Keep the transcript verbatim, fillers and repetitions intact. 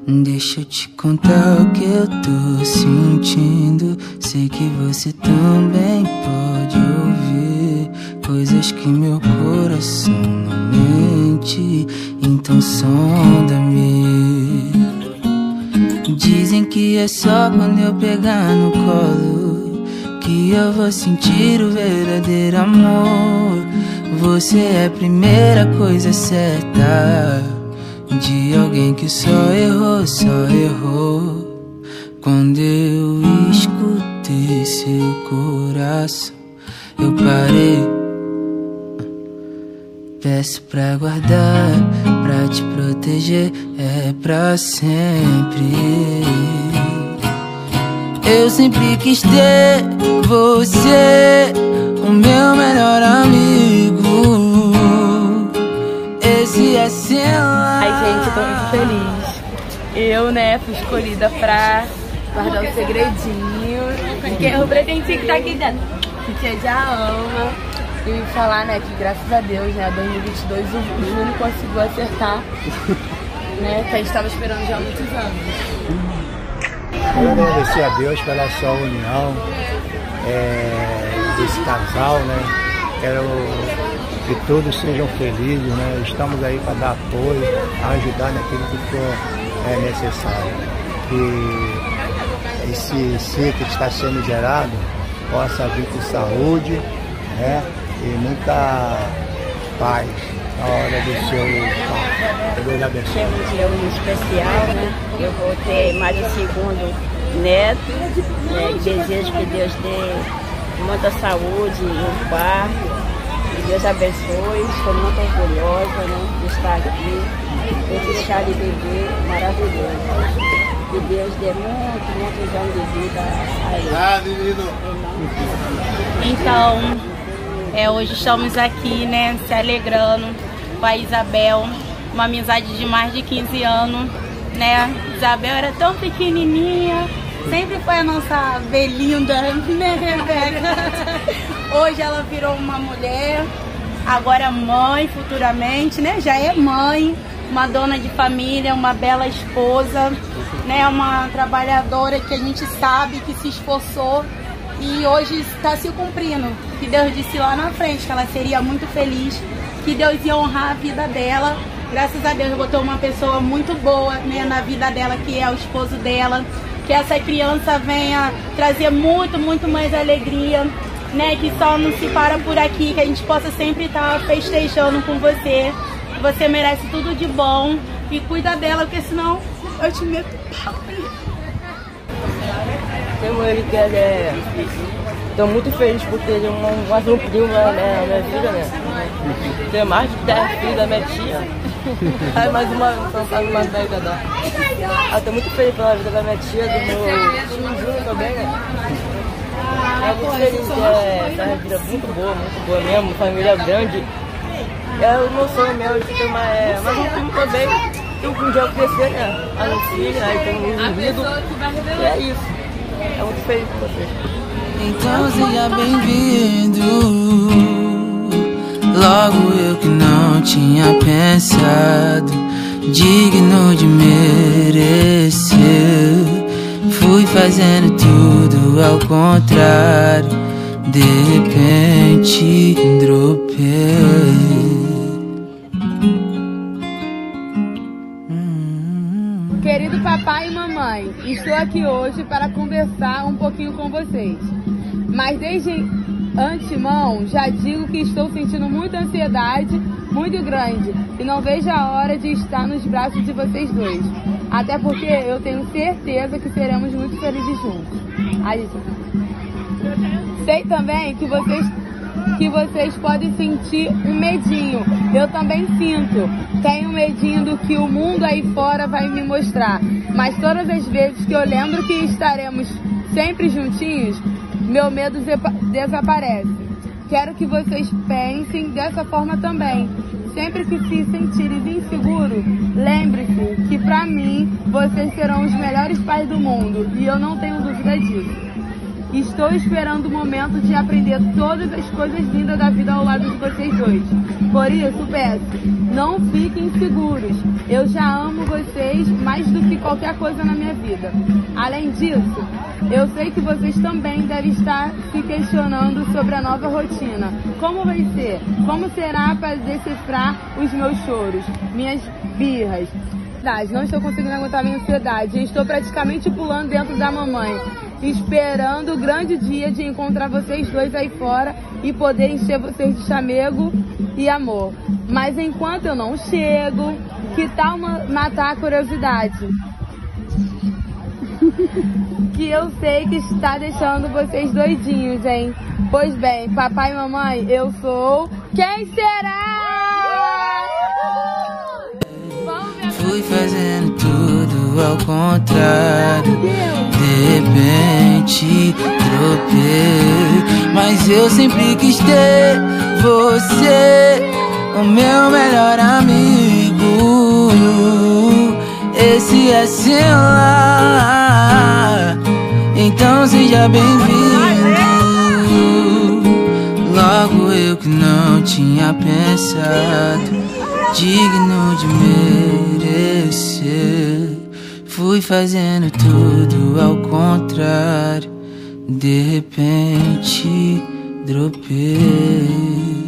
Deixa eu te contar o que eu tô sentindo. Sei que você também pode ouvir coisas que meu coração não mente. Então sonda-me. Dizem que é só quando eu pegar no colo que eu vou sentir o verdadeiro amor. Você é a primeira coisa certa de alguém que só errou, só errou. Quando eu escutei seu coração, eu parei. Peço pra guardar, pra te proteger, é pra sempre. Eu sempre quis ter você, o meu melhor amigo. Esse é seu. Ai, gente, eu tô muito feliz. Eu, né, fui escolhida pra guardar um segredinho, porque eu pretendi que tá aqui dentro. Que tia já ama. E falar, né, que graças a Deus, né, dois mil e vinte e dois o Júnior conseguiu acertar, né, que a gente tava esperando já há muitos anos. Eu agradecer a Deus pela sua união, é, desse casal, né, quero que todos sejam felizes, né, estamos aí para dar apoio, ajudar naquilo que for é, necessário. Que esse ser que está sendo gerado possa vir com saúde, né, e muita paz na hora do seu parto. Deus abençoe. É um dia muito especial, né? Eu vou ter mais um segundo neto, né? Desejo que Deus dê muita saúde no parto. Que Deus abençoe. Estou muito orgulhosa, né, de estar aqui. Esse chá de bebê maravilhoso. Que Deus dê muito, muitos anos de vida a ele. Ah, menino! Então, é, hoje estamos aqui, né, se alegrando com a Isabel, uma amizade de mais de quinze anos, né? Isabel era tão pequenininha, sempre foi a nossa belinda, né, Rebeca? Hoje ela virou uma mulher, agora mãe futuramente, né? Já é mãe, uma dona de família, uma bela esposa, né? Uma trabalhadora que a gente sabe que se esforçou. E hoje está se cumprindo, que Deus disse lá na frente que ela seria muito feliz, que Deus ia honrar a vida dela. Graças a Deus botou uma pessoa muito boa, né, na vida dela, que é o esposo dela. Que essa criança venha trazer muito, muito mais alegria, né, que só não se para por aqui, que a gente possa sempre estar festejando com você. Você merece tudo de bom e cuida dela, porque senão eu te meto pau. Como ele quer, é... Estou muito feliz por ter uma, mais um primo, né, na minha vida, né? Tem mais de dez filhos da minha tia. Aí mais uma, mais uma velha da. Eu estou muito feliz pela vida da minha tia, do meu tio Júnior também, né? Eu muito feliz, é, essa vida muito boa, muito boa mesmo, família grande. É o meu sonho mesmo de ter uma, é, mais um primo também. Eu um dia eu crescer, né? A minha filha, aí tem um indivíduo. E é isso. É muito feliz com você. Então seja bem-vindo. Logo eu que não tinha pensado, digno de merecer. Fui fazendo tudo ao contrário, de repente dropei. Querido papai e mamãe, estou aqui hoje para conversar um pouquinho com vocês. Mas desde antemão já digo que estou sentindo muita ansiedade, muito grande, e não vejo a hora de estar nos braços de vocês dois. Até porque eu tenho certeza que seremos muito felizes juntos. Aí, sei também que vocês que vocês podem sentir um medinho. Eu também sinto. Tenho medinho do que o mundo aí fora vai me mostrar. Mas todas as vezes que eu lembro que estaremos sempre juntinhos, meu medo desaparece. Quero que vocês pensem dessa forma também. Sempre que se sentirem inseguros, lembre-se que pra mim, vocês serão os melhores pais do mundo. E eu não tenho dúvida disso. Estou esperando o momento de aprender todas as coisas lindas da vida ao lado de vocês dois. Por isso, peço, não fiquem inseguros. Eu já amo vocês mais do que qualquer coisa na minha vida. Além disso, eu sei que vocês também devem estar se questionando sobre a nova rotina. Como vai ser? Como será para decifrar os meus choros, minhas birras? Não estou conseguindo aguentar minha ansiedade. Estou praticamente pulando dentro da mamãe, esperando o grande dia de encontrar vocês dois aí fora e poder encher vocês de chamego e amor. Mas enquanto eu não chego, que tal matar a curiosidade? Que eu sei que está deixando vocês doidinhos, hein? Pois bem, papai e mamãe, eu sou... Quem será? Fui fazendo tudo ao contrário. De repente tropei, mas eu sempre quis ter você, o meu melhor amigo. Esse é seu lar, então seja bem-vindo. Logo eu que não tinha pensado, digno de merecer, fui fazendo tudo ao contrário. De repente dropei.